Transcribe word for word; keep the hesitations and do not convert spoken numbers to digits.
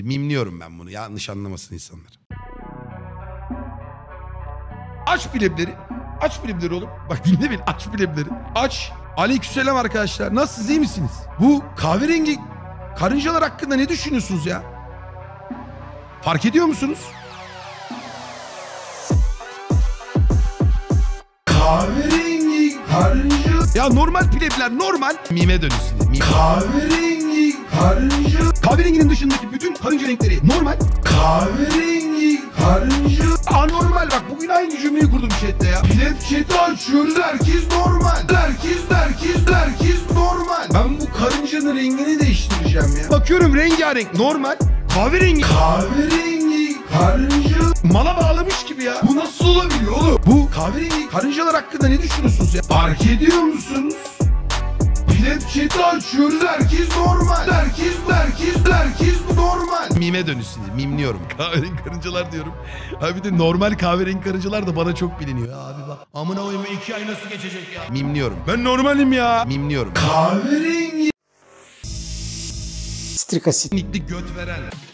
Mimliyorum ben bunu. Yanlış anlamasın insanlar. Aç bilemleri. Aç bilemleri oğlum. Bak dinle beni. Aç bilemleri. Aç. Aleykümselam arkadaşlar. Nasılsınız? İyi misiniz? Bu kahverengi karıncalar hakkında ne düşünüyorsunuz ya? Fark ediyor musunuz? Kahverengi karınca. Ya normal plebler normal. Mime dönüşsün. Mime. Kahverengi karınca. Kahverenginin dışındaki bütün karınca renkleri normal. Kahverengi karınca. Anormal bak bugün aynı cümleyi kurdum chatte ya. Pleb chat'i açıyoruz herkes normal. Herkes herkes herkes normal. Ben bu karıncanın rengini değiştireceğim ya. Bakıyorum rengarenk normal. Kahverengi. Kahverengi karınca. Mala bağlamış gibi ya. Bu nasıl olabiliyor oğlum? Bu kahverengi karıncalar hakkında ne düşünüyorsunuz ya? Fark ediyor musunuz? Pleb chat'i açıyoruz herkes normal. Herkes herkes herkes normal. Mime dönüşsün. Mimliyorum. Kahverengi karıncalar diyorum. Abi de normal kahverengi karıncalar da bana çok biliniyor. Ya abi bak. Amına koyayım iki ay nasıl geçecek ya? Mimliyorum. Ben normalim ya. Mimliyorum. Kahverengi. Strik asit. Nikli göt veren.